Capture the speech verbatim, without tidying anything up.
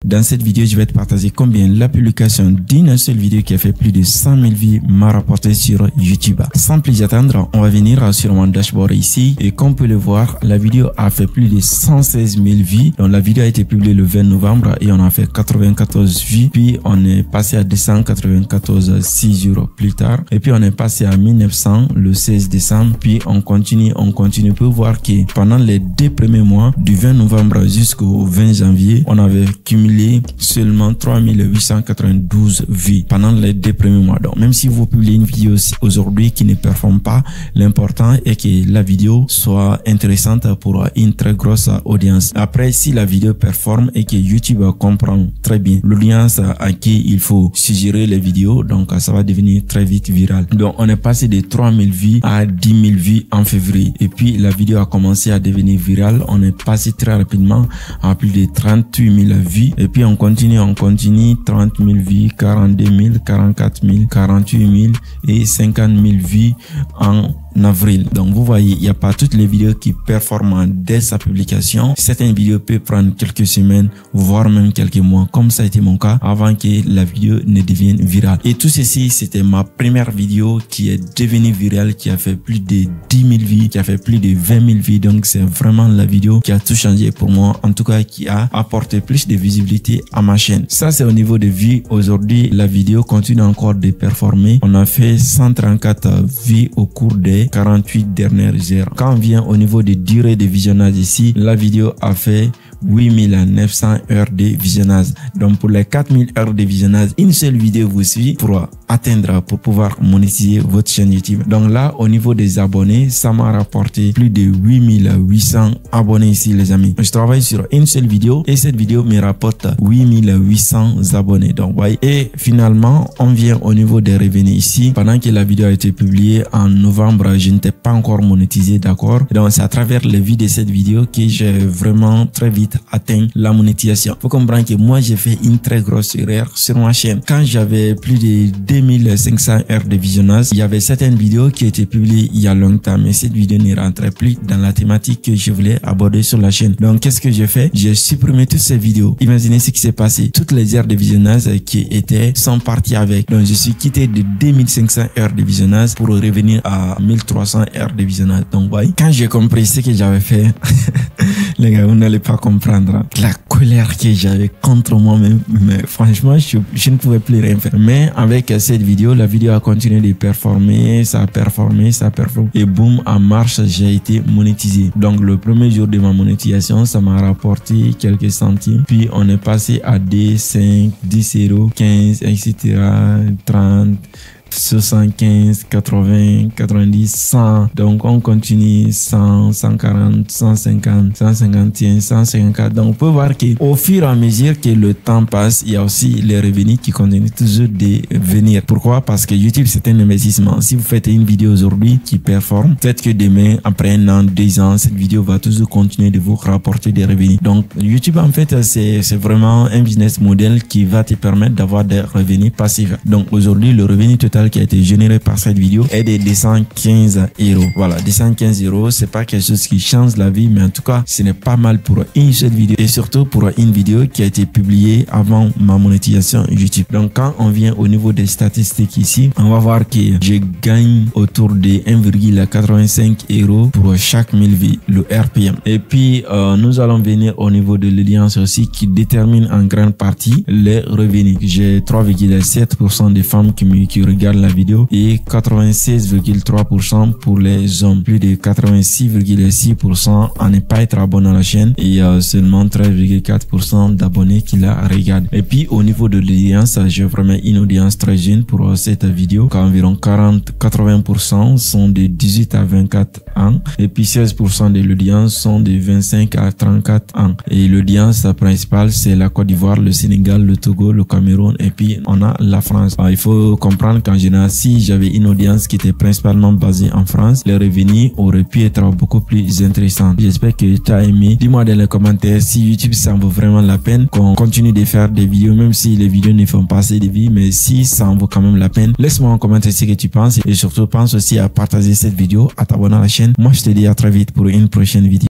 Dans cette vidéo, je vais te partager combien la publication d'une seule vidéo qui a fait plus de cent mille vues m'a rapporté sur YouTube. Sans plus attendre, on va venir sur mon dashboard ici et comme vous pouvez le voir, la vidéo a fait plus de cent seize mille vues. Donc la vidéo a été publiée le vingt novembre et on a fait quatre-vingt-quatorze vues. Puis on est passé à deux cent quatre-vingt-quatorze six jours plus tard. Et puis on est passé à mille neuf cents le seize décembre. Puis on continue, on continue. On peut voir que pendant les deux premiers mois, du vingt novembre jusqu'au vingt janvier, on avait cumulé seulement trois mille huit cent quatre-vingt-douze vues pendant les deux premiers mois. Donc même si vous publiez une vidéo aujourd'hui qui ne performe pas, l'important est que la vidéo soit intéressante pour une très grosse audience. Après, si la vidéo performe et que YouTube comprend très bien l'audience à qui il faut suggérer les vidéos, donc ça va devenir très vite viral. Donc on est passé de trois mille vues à dix mille vues en février et puis la vidéo a commencé à devenir virale. On est passé très rapidement à plus de trente-huit mille vues et puis on continue, on continue trente mille vues, quarante-deux mille, quarante-quatre mille, quarante-huit mille et cinquante mille vues en avril. Donc vous voyez, il n'y a pas toutes les vidéos qui performent dès sa publication. Certaines vidéos peuvent prendre quelques semaines, voire même quelques mois, comme ça a été mon cas, avant que la vidéo ne devienne virale. Et tout ceci, c'était ma première vidéo qui est devenue virale, qui a fait plus de dix mille vues, qui a fait plus de vingt mille vues. Donc c'est vraiment la vidéo qui a tout changé pour moi, en tout cas qui a apporté plus de visibilité à ma chaîne. Ça c'est au niveau de vues. Aujourd'hui, la vidéo continue encore de performer. On a fait cent trente-quatre vues au cours des quarante-huit dernières heures. Quand on vient au niveau de durée de visionnage ici, la vidéo a fait huit mille neuf cents heures de visionnage. Donc pour les quatre mille heures de visionnage, une seule vidéo vous suffit pour atteindre, pour pouvoir monétiser votre chaîne YouTube. Donc là, au niveau des abonnés, ça m'a rapporté plus de huit mille huit cents abonnés ici les amis. Je travaille sur une seule vidéo et cette vidéo me rapporte huit mille huit cents abonnés. Donc voyez, et finalement, on vient au niveau des revenus ici. Pendant que la vidéo a été publiée en novembre, je n'étais pas encore monétisé, d'accord? Donc c'est à travers les vues de cette vidéo que j'ai vraiment très vite atteint la monétisation. Faut comprendre que moi j'ai fait une très grosse erreur sur ma chaîne. Quand j'avais plus de deux mille cinq cents heures de visionnage, il y avait certaines vidéos qui étaient publiées il y a longtemps, mais cette vidéo ne rentrait plus dans la thématique que je voulais aborder sur la chaîne. Donc qu'est-ce que j'ai fait? J'ai supprimé toutes ces vidéos. Imaginez ce qui s'est passé. Toutes les heures de visionnage qui étaient sont parties avec. Donc je suis quitté de deux mille cinq cents heures de visionnage pour revenir à mille trois cents heures de visionnage. Donc voyez, quand j'ai compris ce que j'avais fait, les gars, vous n'allez pas comprendre la colère que j'avais contre moi-même. Mais franchement, je, je ne pouvais plus rien faire. Mais avec cette vidéo, la vidéo a continué de performer, ça a performé, ça a performé. Et boum, en marche, j'ai été monétisé. Donc le premier jour de ma monétisation, ça m'a rapporté quelques centimes. Puis on est passé à deux, cinq, dix euros, quinze, et cetera, trente, soixante-quinze, quatre-vingts, quatre-vingt-dix, cent. Donc on continue cent, cent quarante, cent cinquante, cent cinquante et un, cent cinquante-quatre. Donc on peut voir que au fur et à mesure que le temps passe, il y a aussi les revenus qui continuent toujours de venir. Pourquoi? Parce que YouTube c'est un investissement. Si vous faites une vidéo aujourd'hui qui performe, peut-être que demain, après un an, deux ans, cette vidéo va toujours continuer de vous rapporter des revenus. Donc YouTube en fait c'est c'est vraiment un business model qui va te permettre d'avoir des revenus passifs. Donc aujourd'hui le revenu total qui a été généré par cette vidéo est de deux cent quinze euros. Voilà, deux cent quinze euros, c'est pas quelque chose qui change la vie, mais en tout cas, ce n'est pas mal pour une seule vidéo et surtout pour une vidéo qui a été publiée avant ma monétisation YouTube. Donc, quand on vient au niveau des statistiques ici, on va voir que je gagne autour de un virgule quatre-vingt-cinq euros pour chaque mille vues, le R P M. Et puis, euh, nous allons venir au niveau de l'audience aussi qui détermine en grande partie les revenus. J'ai trois virgule sept pour cent des femmes qui me qui regardent la vidéo et quatre-vingt-seize virgule trois pour cent pour les hommes. Plus de quatre-vingt-six virgule six pour cent à ne pas être abonné à la chaîne et il y a seulement treize virgule quatre pour cent d'abonnés qui la regardent. Et puis au niveau de l'audience, j'ai vraiment une audience très jeune pour cette vidéo. Environ quarante à quatre-vingts pour cent sont de dix-huit à vingt-quatre ans et puis seize pour cent de l'audience sont de vingt-cinq à trente-quatre ans. Et l'audience principale c'est la Côte d'Ivoire, le Sénégal, le Togo, le Cameroun et puis on a la France. Alors, il faut comprendre qu'en général, si j'avais une audience qui était principalement basée en France, les revenus auraient pu être beaucoup plus intéressants. J'espère que tu as aimé. Dis-moi dans les commentaires si YouTube ça en vaut vraiment la peine qu'on continue de faire des vidéos, même si les vidéos ne font pas assez de vues, mais si ça en vaut quand même la peine, laisse-moi en commentaire ce que tu penses et surtout pense aussi à partager cette vidéo, à t'abonner à la chaîne. Moi je te dis à très vite pour une prochaine vidéo.